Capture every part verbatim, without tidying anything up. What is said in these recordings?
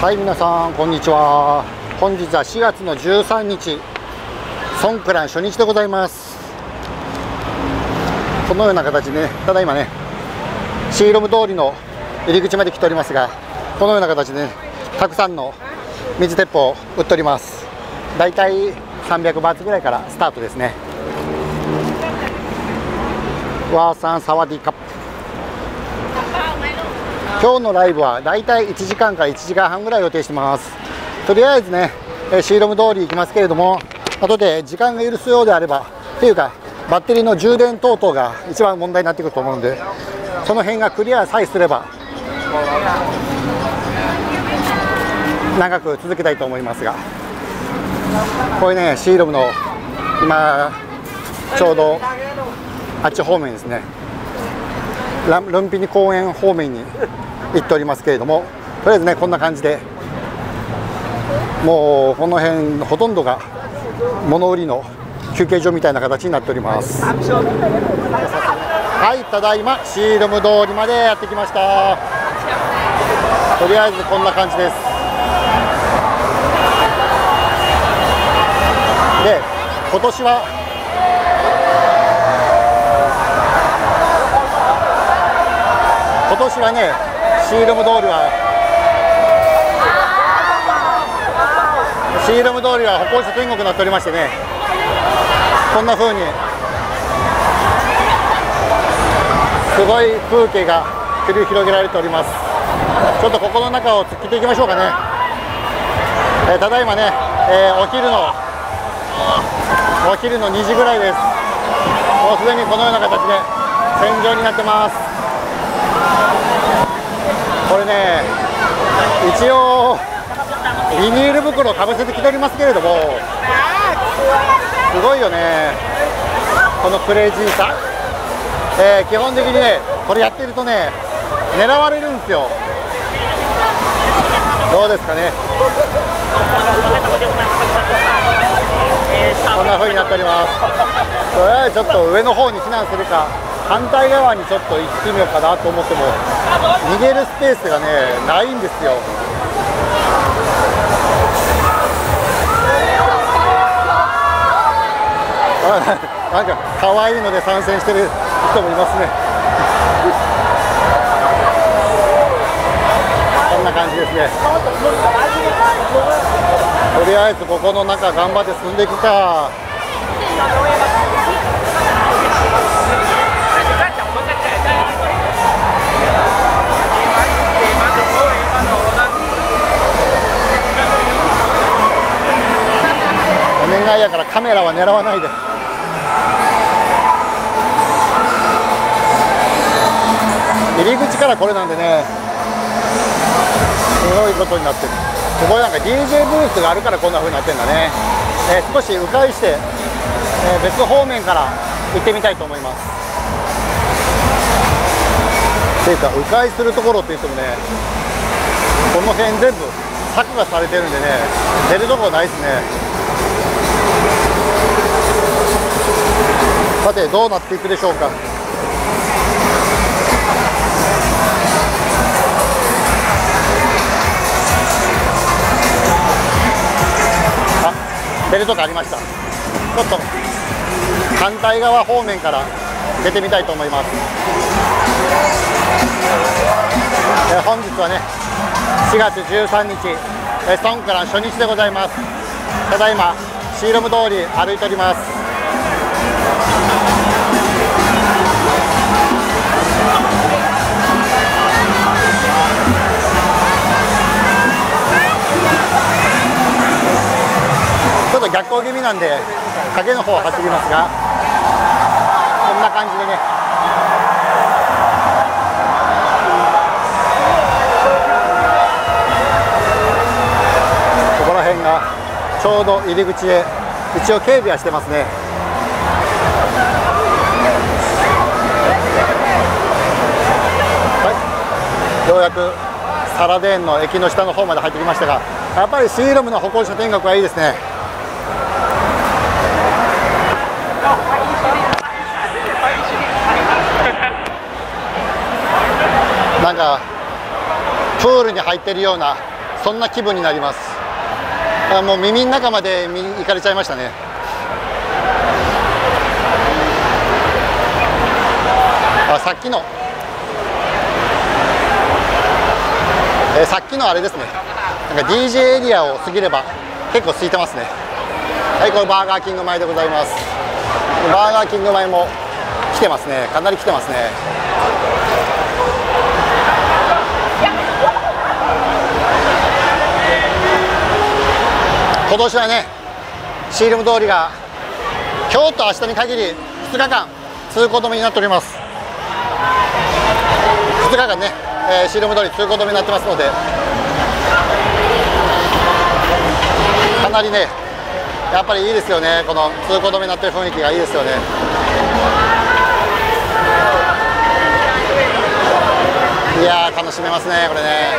はい、皆さんこんにちは。本日はしがつのじゅうさんにち、ソンクラン初日でございます。このような形でね、ただいまねシーロム通りの入り口まで来ておりますが、このような形でねたくさんの水鉄砲を売っております。だいたいさんびゃくバーツぐらいからスタートですね。ワーサンサワディカップ。今日のライブはだいたいいちじかんからいちじかんはんぐらい予定してます。とりあえずねシーロム通り行きますけれども、後で時間が許すようであればっていうかバッテリーの充電等々が一番問題になってくると思うので、その辺がクリアさえすれば長く続けたいと思いますが、これねシーロムの今ちょうどあっち方面ですね、ルンピニ公園方面に行っておりますけれども、とりあえずねこんな感じでもうこの辺ほとんどが物売りの休憩所みたいな形になっております。はい、ただいまシーロム通りまでやってきました。とりあえずこんな感じです。で、今年は今年はねシーロム通りはシーロム通りは歩行者天国になっておりましてね、こんな風にすごい風景が繰り広げられております。ちょっとここの中を突っ切っていきましょうかね。えー、ただいまね、えー、お昼のお昼のにじぐらいです。もうすでにこのような形で戦場になってます。これね一応ビニール袋をかぶせてきておりますけれども、すごいよねこのクレイジーさ。えー、基本的にねこれやってるとね狙われるんですよ。どうですかね、こんな風になっております。とりあえずちょっと上の方に避難するか反対側にちょっと行ってみようかなと思っても逃げるスペースがねないんですよ。なんか可愛いので参戦してる人もいますね。こんな感じですね。とりあえずここの中頑張って進んでいくか。お願いやからカメラは狙わないで。入り口からこれなんでねすごいことになってる。ここなんか ディージェー ブースがあるからこんな風になってるんだね。えー、少し迂回して、えー、別方面から行ってみたいと思います。っていうか迂回するところって言ってもねこの辺全部柵がされてるんでね出るところないですね。さてどうなっていくでしょうか。あ、出るとこありました。ちょっと反対側方面から出てみたいと思います。えー、本日はねしがつじゅうさんにち、えー、ソンクラン初日でございます。ただいまシーロム通り歩いております。ちょっと逆行気味なんで影の方を走りますが、こんな感じでねここら辺がちょうど入り口で一応警備はしてますね。はい、ようやくサラデーンの駅の下の方まで入ってきましたが、やっぱりシーロムの歩行者天国はいいですね。なんかプールに入ってるようなそんな気分になります。あ、もう耳の中まで行かれちゃいましたね。あ、さっきの、えー、さっきのあれですね、なんか ディージェー エリアを過ぎれば結構空いてますね。はい、これバーガーキング前でございます。バーガーキング前も来てますね。かなり来てますね。今年はね、シールム通りが今日と明日に限りふつかかん通行止めになっております。ふつかかんね、えー、シールム通り通行止めになってますので、かなりね、やっぱりいいですよね。この通行止めになってる雰囲気がいいですよね。いやー、楽しめますね、これね。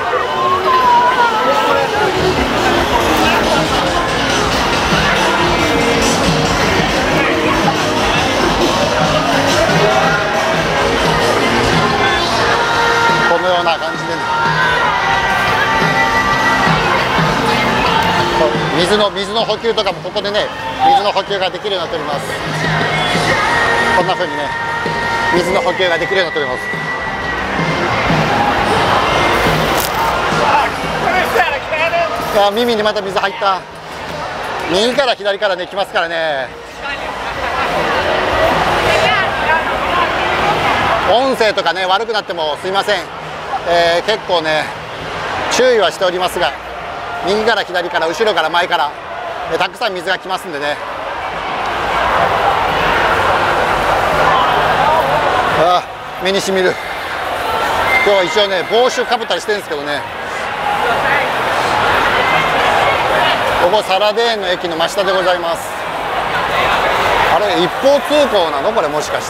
このような感じでね、水の水の補給とかもここでね、水の補給ができるようになっております。こんな風にね、水の補給ができるようになっております。いや、耳にまた水入った。右から左からね、来ますからね。音声とかね、悪くなってもすいません。えー、結構ね、注意はしておりますが、右から左から後ろから前から、えー、たくさん水が来ますんでね。ああ、目にしみる。今日は一応ね、帽子をかぶったりしてるんですけどね。ここサラデーンの駅の真下でございます。あれ、一方通行なのこれ、もしかして。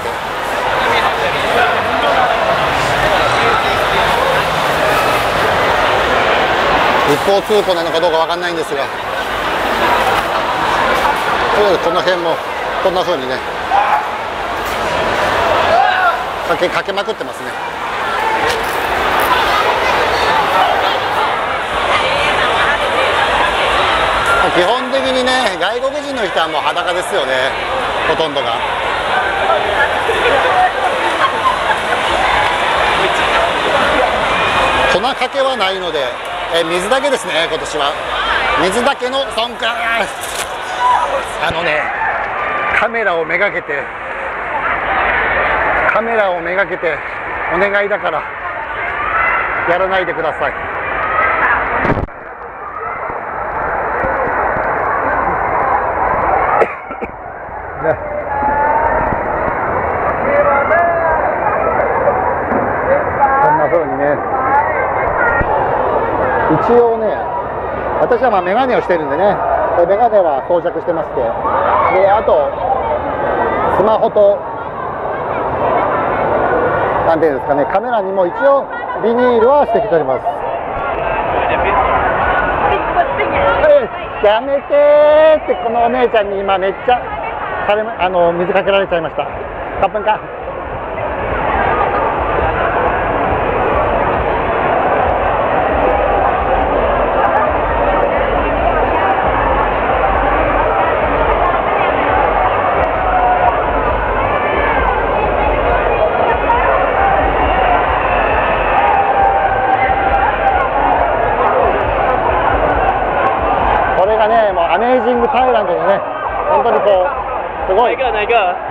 一方通行なのかどうかわかんないんですが、この辺もこんな風にね、かけかけまくってますね。基本的にね、外国人の人はもう裸ですよね、ほとんどが。粉かけはないので、え水だけですね、今年は。水だけのソンクラあのね、カメラをめがけて、カメラをめがけて、お願いだから、やらないでください。ね、こんな風にね、一応ね、私はまあ眼鏡をしてるんでね、眼鏡は装着してまして、であとスマホとなんていうんですかね、カメラにも一応ビニールはしてきております。やめてーって、このお姉ちゃんに今めっちゃされあの水かけられちゃいました。カップンか。これがね、もうアメージングタイランドのね、本当にこうすごい場所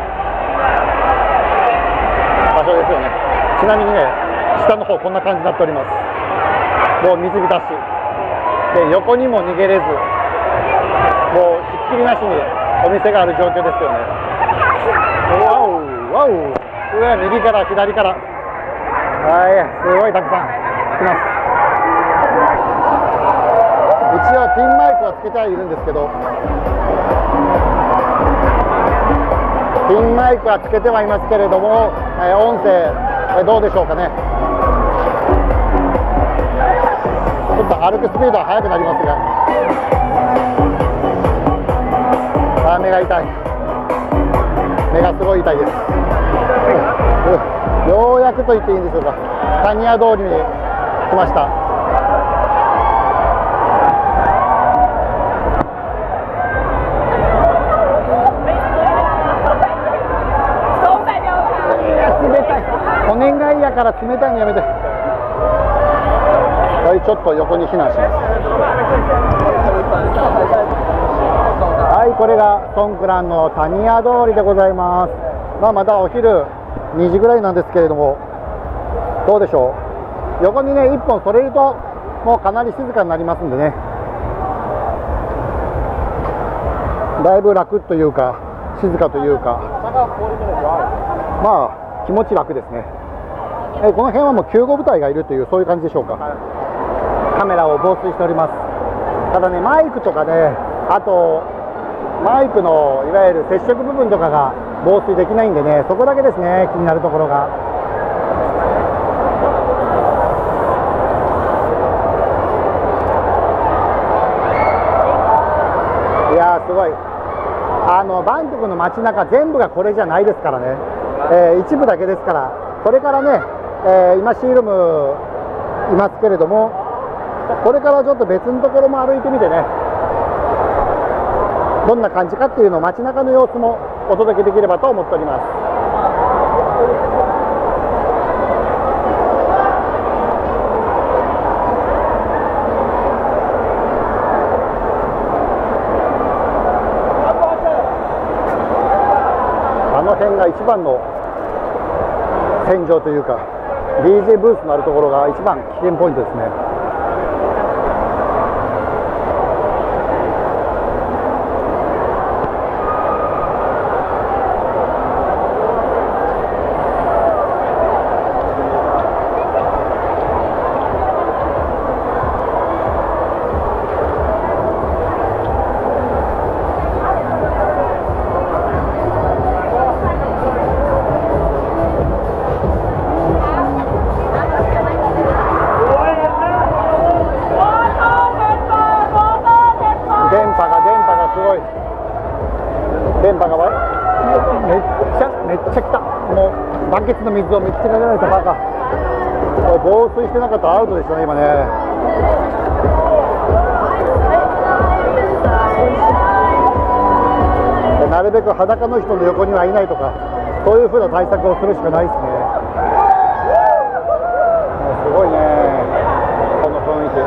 ですよね。ちなみにね、下の方こんな感じになっております。もう水浸しで、横にも逃げれず、もうひっきりなしにお店がある状況ですよね。わおわお、上右から左から、はい、すごいたくさん来ます。一応ピンマイクはつけてはいるんですけど、ピンマイクはつけてはいますけれども、えー、音声、えー、どうでしょうかね。ちょっと歩くスピードは速くなりますが、あー、目が痛い。目がすごい痛いです。ようやくと言っていいんでしょうか、タニヤ通りに来ました。 から冷たいのやめて。はい、ちょっと横に避難します。はい、これがソンクランの谷屋通りでございます。まあ、まだお昼にじぐらいなんですけれども、どうでしょう。横にねいっぽんそれるともうかなり静かになりますんでね、だいぶ楽というか静かというか、まあ気持ち楽ですね。えこの辺はもう救護部隊がいるというそういう感じでしょうか。カメラを防水しております。ただねマイクとかね、あとマイクのいわゆる接触部分とかが防水できないんでね、そこだけですね気になるところが。いやーすごい、あのバンコクの街中全部がこれじゃないですからね、えー、一部だけですから。これからね、えー、今シールムいますけれども、これからちょっと別のところも歩いてみてね、どんな感じかっていうのを街中の様子もお届けできればと思っております。あの辺が一番の戦場というか ディージェー ブースのあるところが一番危険ポイントですね。電波がめっちゃめっちゃ来た。もうバケツの水をめっちゃかけられたバカ。これ防水してなかったらアウトでしたね今ね。なるべく裸の人の横にはいないとか、そういうふうな対策をするしかないですね。すごいねこの雰囲気。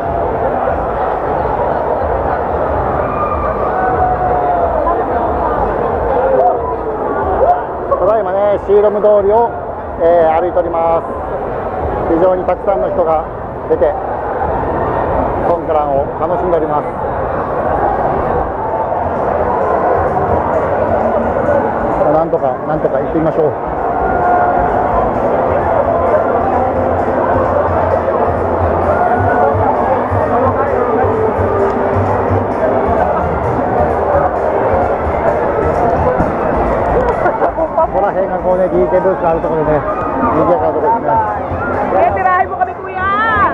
ただいまねシーロム通りを、えー、歩いております。非常にたくさんの人が出てソンクランを楽しんでおります。なんとかなんとか行ってみましょう。この辺がこうね ディージェー ブースがあるところでね、賑やかなところですね。 Eh, tirahin mo kami, kuya!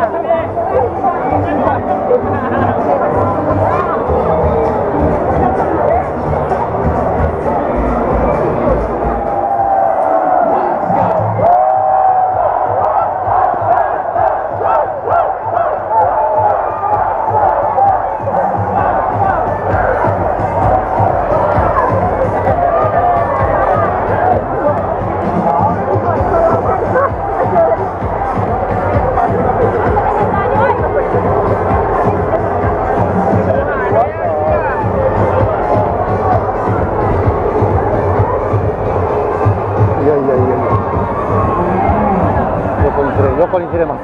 横にずれます。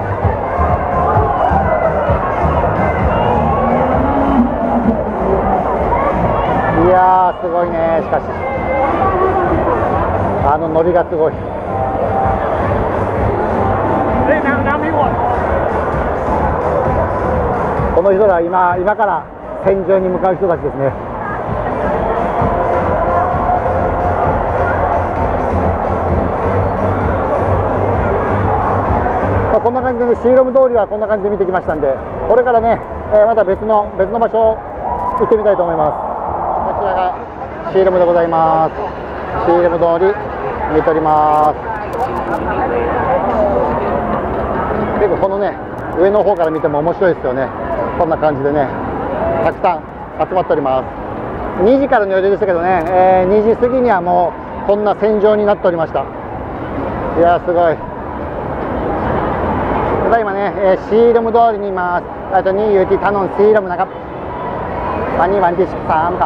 いやーすごいね。しかしあのノリがすごい。この人ら今今から戦場に向かう人たちですね。こんな感じでね、シーロム通りはこんな感じで見てきましたんで、これからね、えー、また別の別の場所行ってみたいと思います。こちらがシーロムでございます。シーロム通り見ております。結構このね上の方から見ても面白いですよね。こんな感じでねたくさん集まっております。にじからの予定でしたけどね、えー、にじ過ぎにはもうこんな戦場になっておりました。いやーすごい。 ね、えー、シールム通りにいます。あとにユーティータノンシールムนะครับวันนี้วันที่สิบสามครับ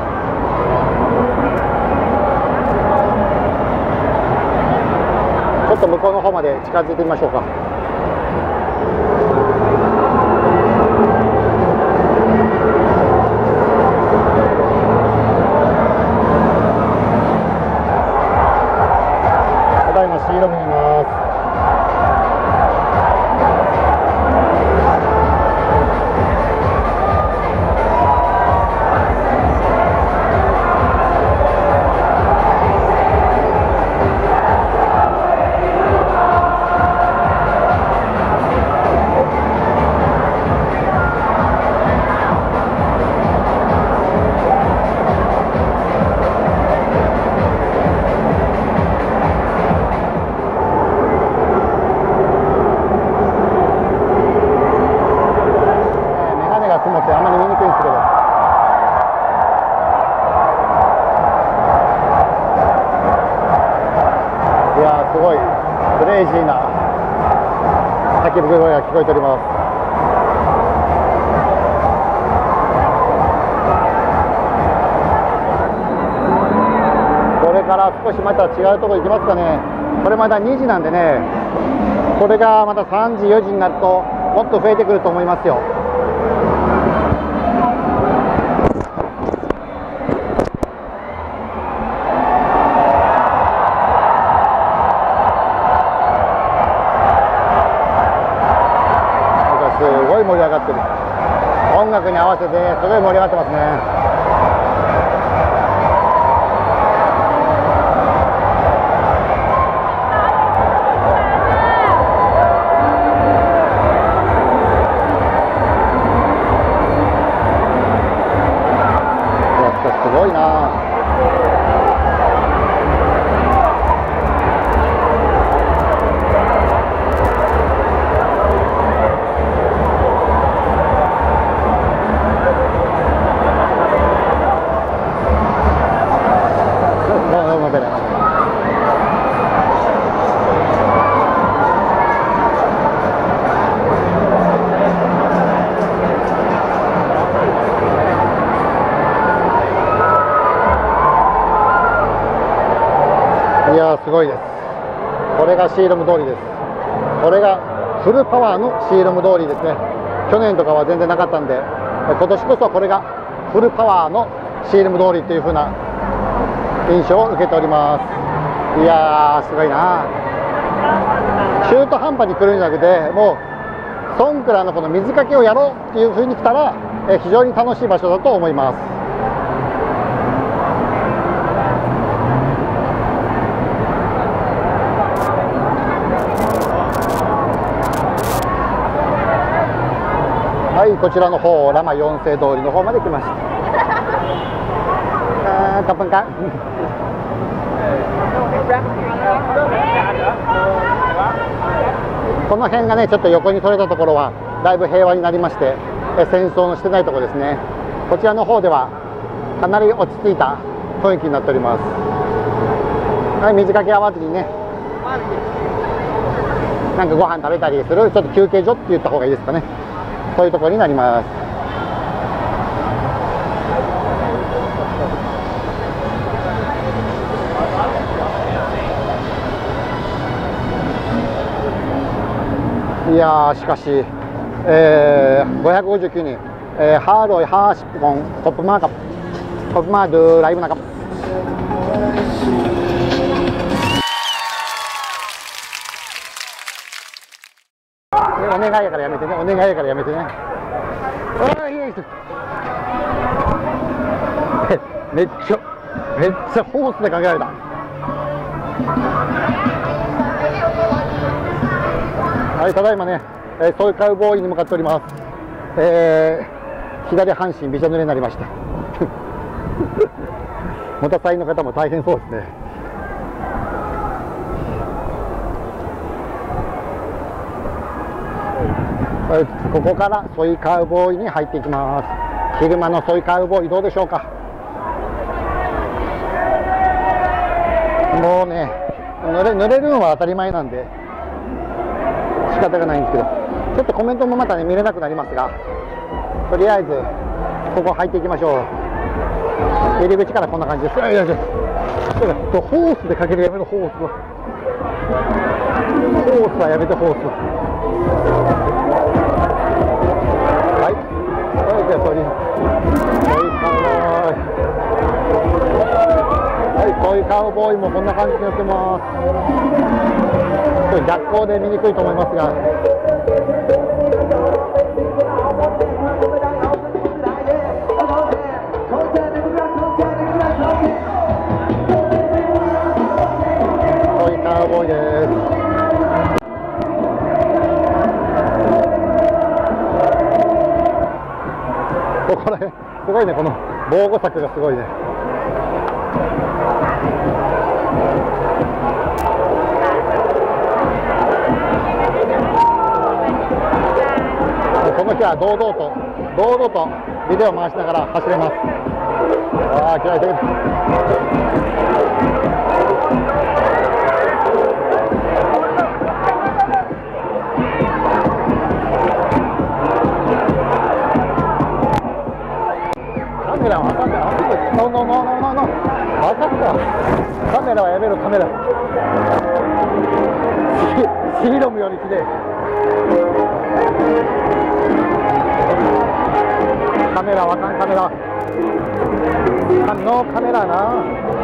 ちょっと向こうの方まで近づいてみましょうか。ただいまシールムにいます。曇ってあまり見にくいんですけど、いやーすごいクレイジーな叫び声が聞こえております。これから少しまた違うところ行きますかね。これまだにじなんでね、これがまたさんじよじになるともっと増えてくると思いますよ。すごい盛り上がってる。音楽に合わせてすごい盛り上がってますね。すごいな。いやーすごいです。これがシールム通りです。これがフルパワーのシールム通りですね。去年とかは全然なかったんで、今年こそこれがフルパワーのシールム通りという風な印象を受けております。いやーすごいな。中途半端に来るんじゃなくて、もうソンクラのこの水かけをやろうっていう風に来たら、え非常に楽しい場所だと思います。はい、こちらの方ラマよん世通りの方まで来ました。あー、カップンか。この辺がね、ちょっと横に取れたところはだいぶ平和になりまして、え戦争のしてないところですね。こちらの方ではかなり落ち着いた雰囲気になっております。はい、水かけ合わずにね、なんかご飯食べたりするちょっと休憩所って言った方がいいですかね。そういうところになります。いやーしかし、えー、ごひゃくごじゅうきゅうにん、えー、ハーロイハーシポンコップマーカコップマードゥライブナカお願いやからやめてね、お願いやからやめてね。あいいです。めっちゃめっちゃフォースでかけられた。はい、ただいまね、えー、ソイカウボーイに向かっております。えー、左半身びしょ濡れになりましたモタサイの方も大変そうですね。ここからソイカウボーイに入っていきます。昼間のソイカウボーイどうでしょうか。もうね、濡れ、濡れるのは当たり前なんで仕方がないんですけど、 ちょっとコメントもまたね見れなくなりますが、とりあえずここ入っていきましょう。入り口からこんな感じです。いやいやいや、ホースでかけるやめろ、ホースはホースはやめて、ホースはい、はい、じゃあトイレはい、トイカウボーイもこんな感じになってます。これ逆光で見にくいと思いますが、トイカウボーイです。ここら辺すごいね、この防護柵がすごいね。この日は堂々と堂々とビデオを回しながら走れます。ああ、嫌いだけど。カメラは分かんない。ノーノーノーノーノーノー。分かった。カメラはやめろ、カメラ。シーロムより綺麗。カメラわかん、カメラノーカメラな。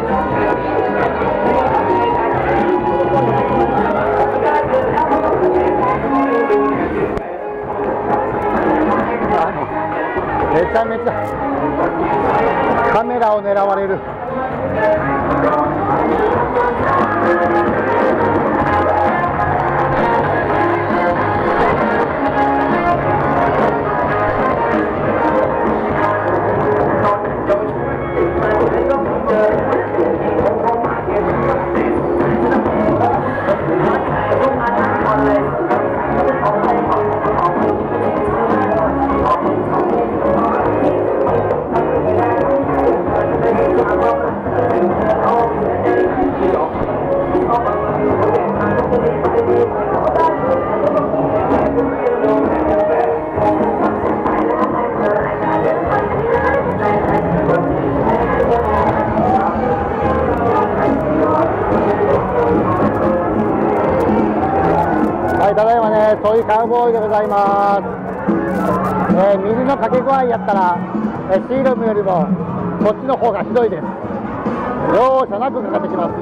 めちゃめちゃカメラを狙われる。はい、ただいまね、トイカウボーイでございます。えー、水のかけ具合やったら、えー、シーロムよりもこっちの方がひどいです。容赦なくかかってきます。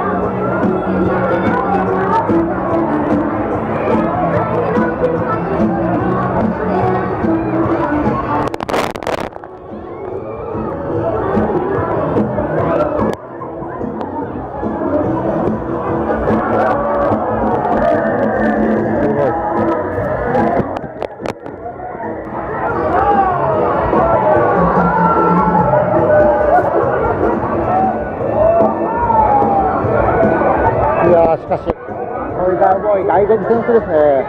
いやー、しかしトイカウボーイ外国選手ですね。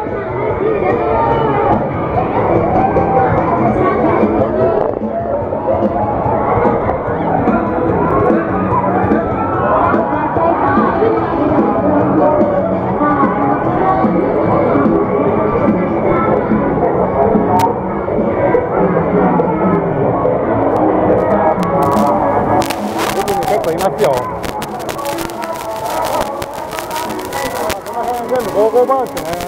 奥に結構いますよ。全部ゴーゴーバーですね。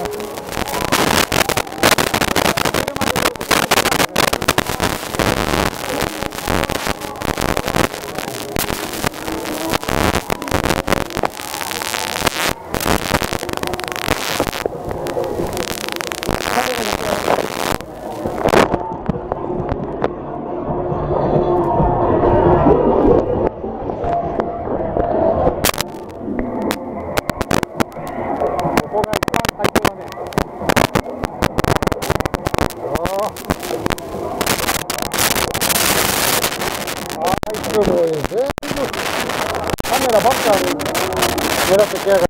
すごい、全部カメラばっかり狙ってきやがる。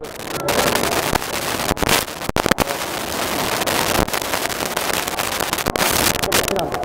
ちょっと好きなんだ。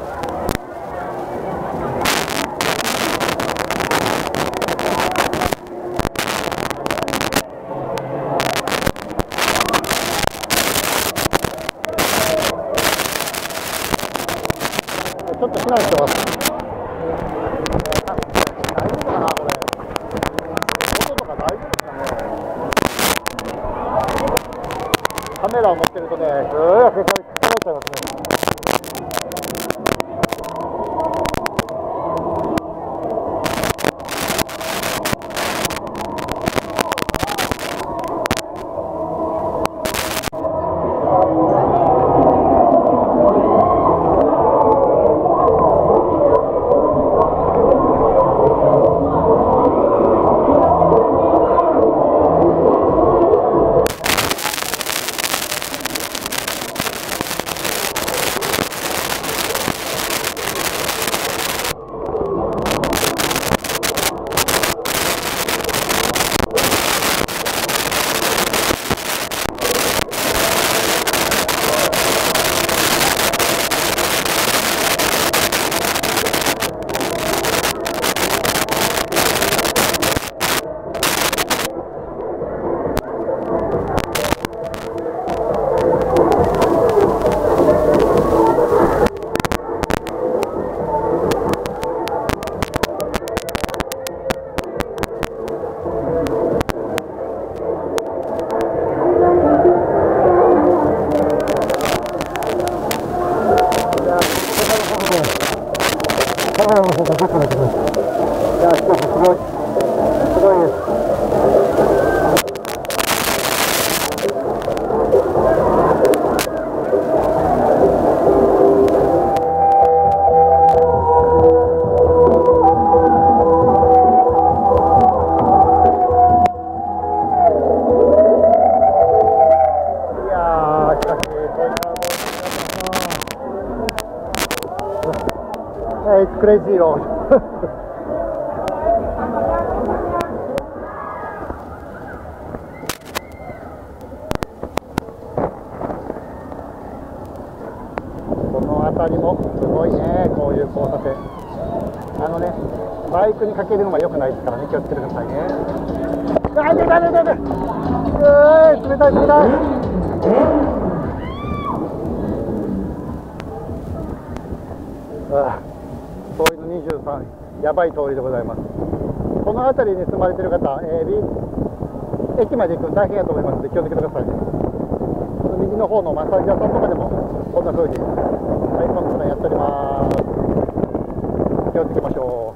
ラを持ってるとね、すごい汗かかっちゃいますね。It's crazy road. この辺りもすごいね、こういう交差点。あのね、バイクにかけるのは良くないですからね、気をつけてくださいね。あ、出た出た出た。うー、冷たい冷たい。ああ、通りのにじゅうさん、やばい通りでございます。この辺りに住まれている方、えー、駅まで行くの大変だと思いますので気をつけてくださいね。右の方のマッサージ屋さんとかでもこんな風にアイコンとかやっております。気をつけましょ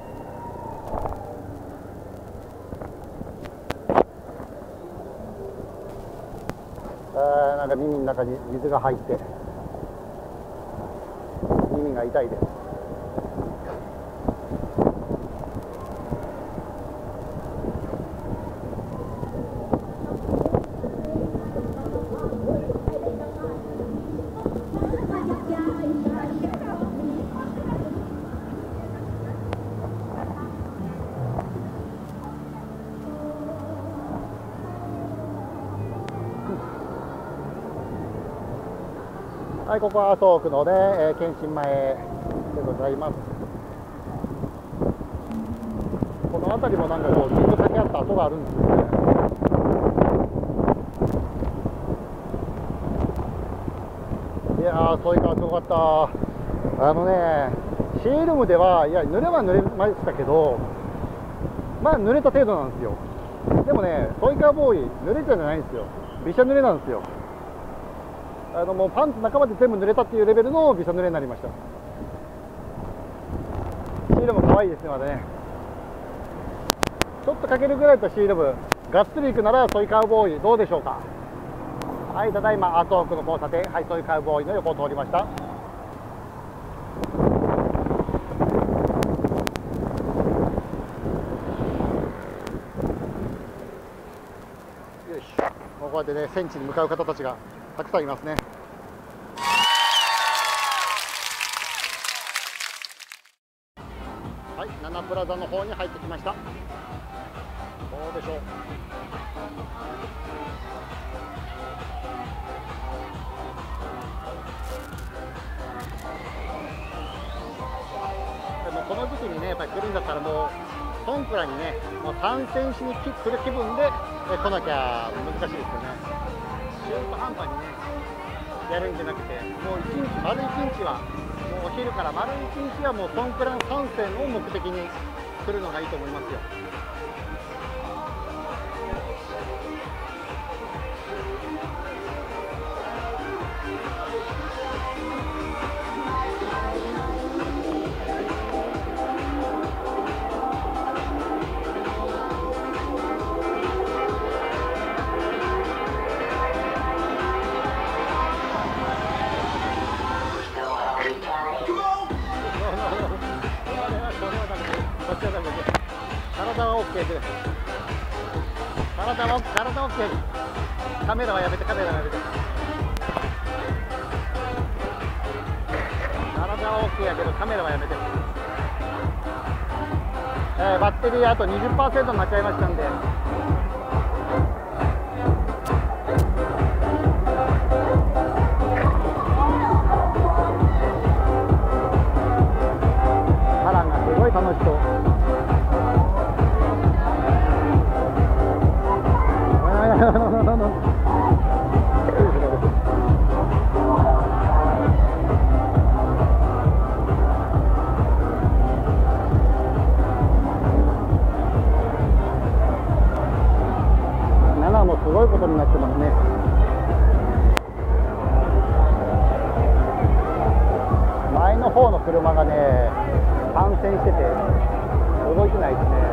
う。あー、なんか耳の中に水が入って耳が痛いです。はい、ここは麻生区のね、えー、検診前でございます。この辺りもなんかこうずっと掛け合った跡があるんですよね。いやー、そういうかすごかった。あのね、シールムではいや濡れは濡れましたけど、まあ濡れた程度なんですよ。でもね、ソイカーボーイ濡れちゃじゃないんですよ。びしゃ濡れなんですよ。あのもうパンツ中まで全部濡れたっていうレベルのびしゃ濡れになりました。シールム可愛いですね、まだね。ちょっとかけるぐらいとシールムがっつりいくならソイカウボーイどうでしょうか。はい、ただいま麻生区の交差点、はい、ソイカウボーイの横を通りました。よし、こうやってね、戦地に向かう方たちがたくさんいますね。はい、ナナプラザの方に入ってきました。どうでしょう。でもこの時期にね、やっぱり来るんだったらもうトンクラにね、もう参戦しに来る気分で来なきゃ難しいですよね。中途半端にねやるんじゃなくて、もう一日丸一日はもうお昼から丸一日はもうトンクラン参戦を目的に来るのがいいと思いますよ。 こっちはダメだ。体は OK です。体は体は OK。カメラはやめて、カメラはやめて。体は OK やけどカメラはやめて。えー、バッテリーあと にじゅっパーセント になっちゃいましたんで。波乱がすごい楽しそう。ななもすごいことになってますね。前の方の車がね、反戦してて動いてないですね。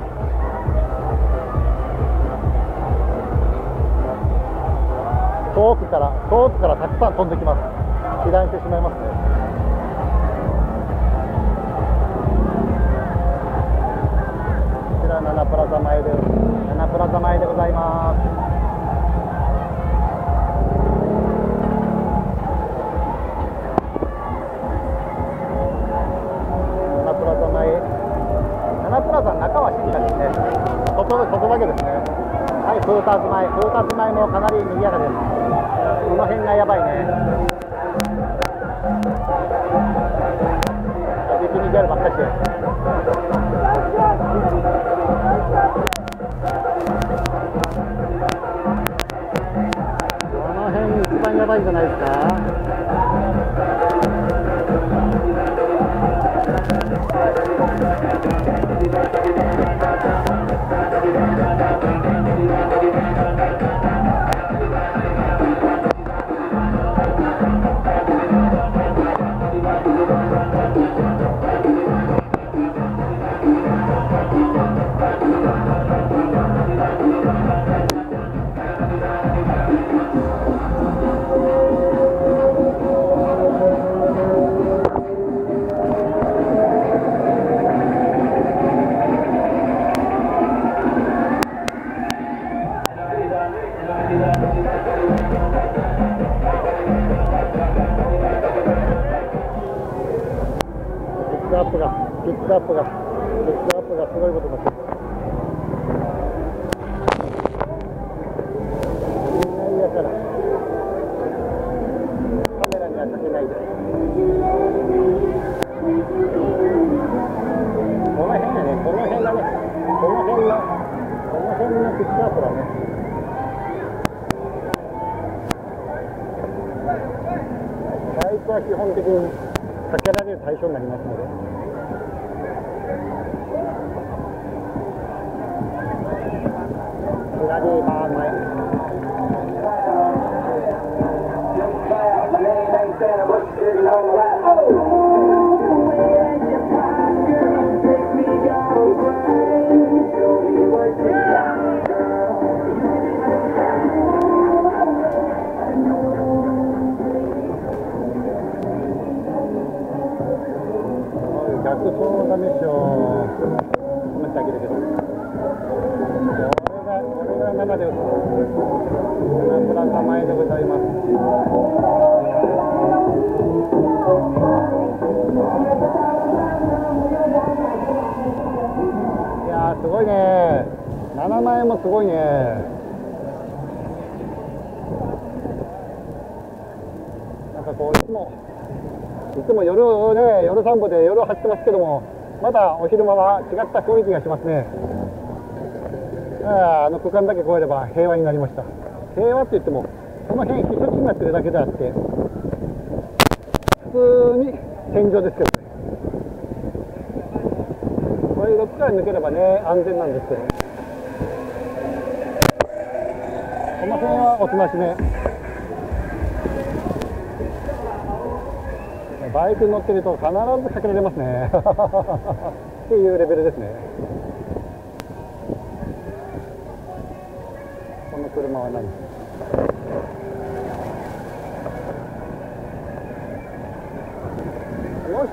遠くから遠くからたくさん飛んできます。被弾してしまいますね。こちらななプラザ前でななプラザ前でございます。ななプラザ前、ななプラザの中は静かですね。外外だけですね。はい、フーターズ前、フーターズ前もかなり賑やかです。この辺がやばいね。ビキニギャルばっかりして。この辺一番やばいんじゃないですか。ピックアップがピックアップがピックアップがすごいことになってる。みんな嫌からカメラにはかけないで。この辺やね、この辺だね、この辺のこの辺のピックアップだね。バイクは基本的にかけられる対象になりますので。左バー前。逆走のダメでしょ。止めてあげるけど。これがこれが生で打つ。ななプラザ前でございます。いやーすごいね。ななまいもすごいね。なんかこういつも。いつも夜ね、夜散歩で夜走ってますけども、まだお昼間は違った雰囲気がしますね。あ, あの区間だけ越えれば平和になりました。平和って言っても、この辺避暑地になってるだけであって、普通に天井ですけどね。これろくから抜ければね、安全なんですけど、この辺はおとなしめ。バイクに乗ってると必ずかけられますねっていうレベルですね。この車は何？よし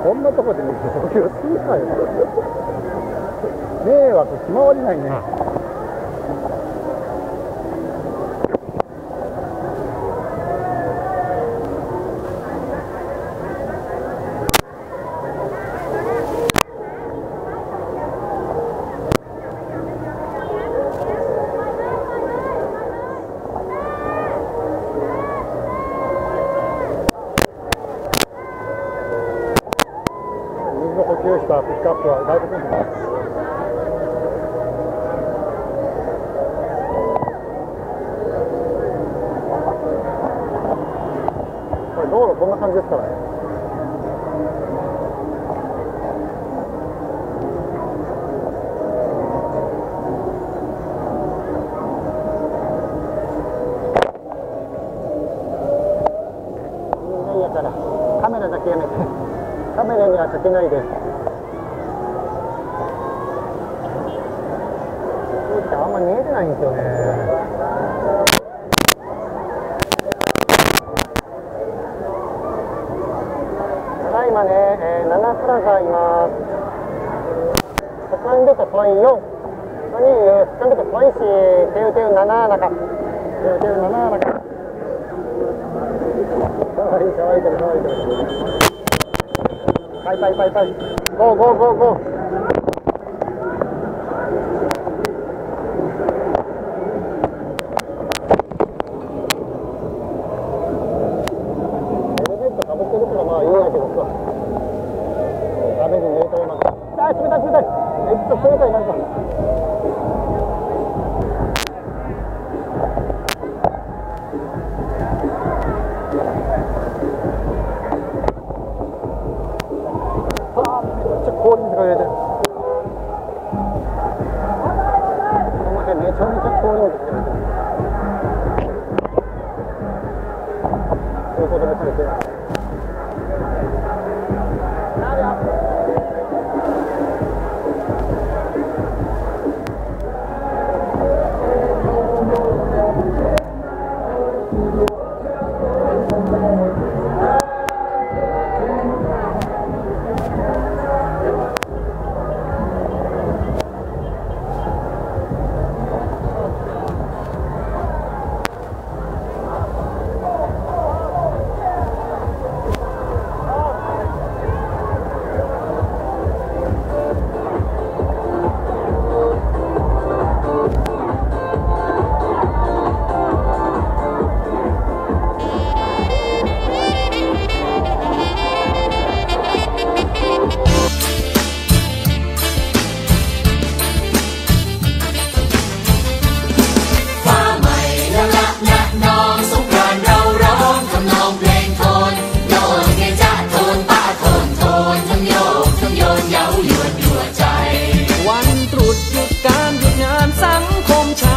こんなとこでね呼吸するかよ。迷惑決まりないね。補給したピックアップは外国人です。これ道路こんな感じですからね。みんな嫌からカメラだけやめて。カメラにはかけないで。あんまり見えてないんですよね。ただいまね、えー、ななプラザいます。セカンドとポインよん。何言う、セカンドとポインし、テウテウなな中。テウテウなな中。かわいい、かわいいけど、かわいいけど。パイパイパイパイ。ゴーゴーゴーゴー。エレベーターかぶってるからまあいいんやけどさ。ダメに入れたいます。あー冷たい冷たい。めっちゃ冷たいなんか。氷水が入れてる。この辺めちゃめちゃ氷水が入れてる。そういうこともされてる。 วันตรุษหยุดการหยุดงานสังคมช